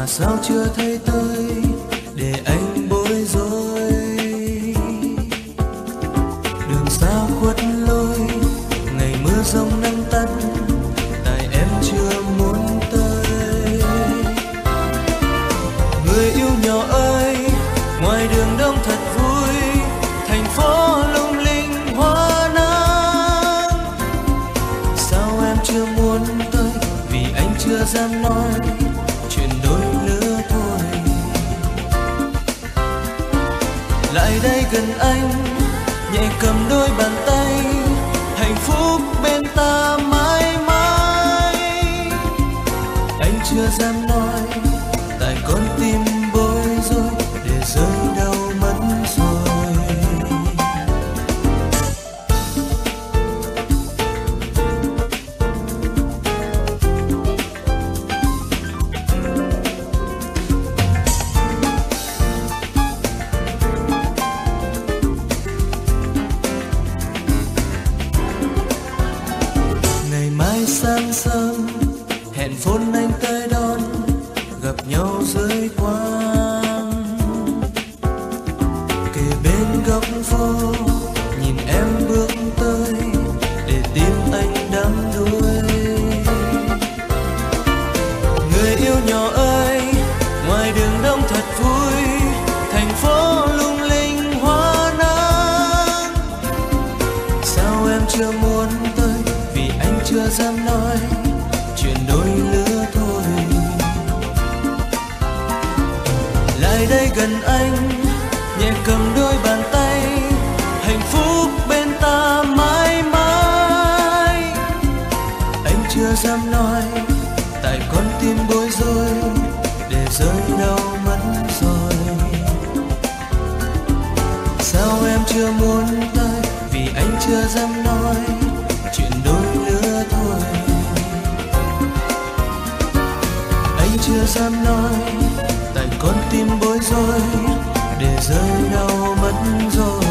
sao chưa thấy tới để anh bối rối. Đường xa khuất lối, ngày mưa giông nắng tắt, tại em chưa muốn tới. Người yêu nhỏ ơi, ngoài đường đông thật vui, thành phố lung linh hoa nắng. Sao em chưa muốn tới, vì anh chưa dám nói chuyện đôi lứa thôi. Lại đây gần anh, nhẹ cầm đôi bàn tay, hạnh phúc bên ta mãi mãi. Anh chưa dám nói, tại con tim bối rối, để rơi đâu mất rồi. Ngày mai sáng sớm, hẹn phone anh tới đón, gặp nhau dưới quán. Kề bên góc phố, nhìn em bước tới, để tim anh đắm đuối. Người yêu nhỏ ơi, ngoài đường đông thật vui, thành phố lung linh hoa nắng. Sao em chưa muốn tới, vì anh chưa dám nói chuyện đôi lứa thôi. Lại đây gần anh, nhẹ cầm đôi bàn tay, hạnh phúc bên ta mãi mãi. Anh chưa dám nói, tại con tim bối rối, để rơi đâu mất rồi. Sao em chưa muốn tới, vì anh chưa dám nói chuyện đôi lứa thôi. Anh chưa dám nói, tại con tim bối rối, để rơi đâu mất rồi.